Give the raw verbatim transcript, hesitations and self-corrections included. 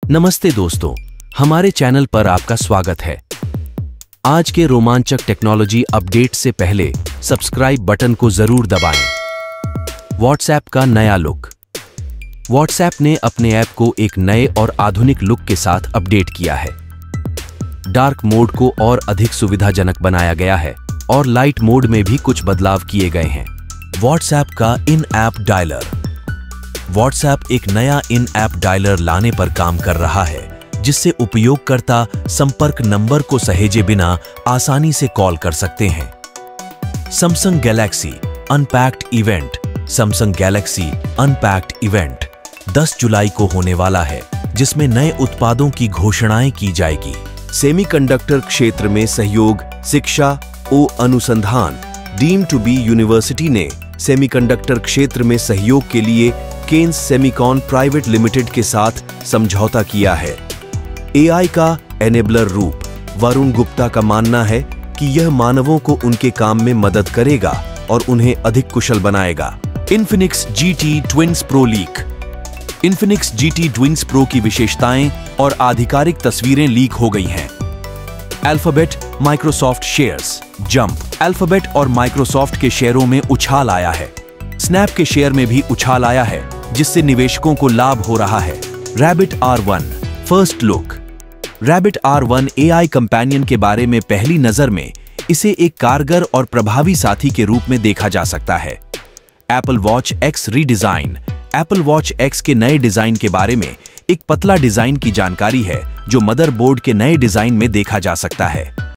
नमस्ते दोस्तों, हमारे चैनल पर आपका स्वागत है। आज के रोमांचक टेक्नोलॉजी अपडेट से पहले सब्सक्राइब बटन को जरूर दबाएं। व्हाट्सएप का नया लुक। व्हाट्सएप ने अपने ऐप को एक नए और आधुनिक लुक के साथ अपडेट किया है। डार्क मोड को और अधिक सुविधाजनक बनाया गया है और लाइट मोड में भी कुछ बदलाव किए गए हैं। व्हाट्सएप का इन ऐप डायलर। व्हाट्सएप एक नया इन ऐप डायलर लाने पर काम कर रहा है, जिससे उपयोगकर्ता संपर्क नंबर को सहेजे बिना आसानी से कॉल कर सकते हैं। Samsung Galaxy Unpacked event. Samsung Galaxy Unpacked event दस जुलाई को होने वाला है, जिसमें नए उत्पादों की घोषणाएं की जाएगी। सेमीकंडक्टर क्षेत्र में सहयोग शिक्षा ओ अनुसंधान डीम टू बी यूनिवर्सिटी ने सेमीकंडक्टर क्षेत्र में सहयोग के लिए केन्स सेमीकॉन प्राइवेट लिमिटेड के साथ समझौता किया है। एआई का एनेबलर रूप। वरुण गुप्ता का मानना है कि यह मानवों को उनके काम में मदद करेगा और उन्हें अधिक कुशल बनाएगा। Infinix G T twins pro leak. Infinix G T twins pro की विशेषताएं और आधिकारिक तस्वीरें लीक हो गई हैं। Alphabet Microsoft shares jump. Alphabet और माइक्रोसॉफ्ट के शेयरों में उछाल आया है। स्नैप के शेयर में भी उछाल आया है, जिससे निवेशकों को लाभ हो रहा है। Rabbit R one first look. Rabbit R one AI companion के बारे में पहली नजर में इसे एक कारगर और प्रभावी साथी के रूप में देखा जा सकता है। Apple Watch X redesign. Apple Watch X के नए डिजाइन के बारे में एक पतला डिजाइन की जानकारी है, जो मदरबोर्ड के नए डिजाइन में देखा जा सकता है।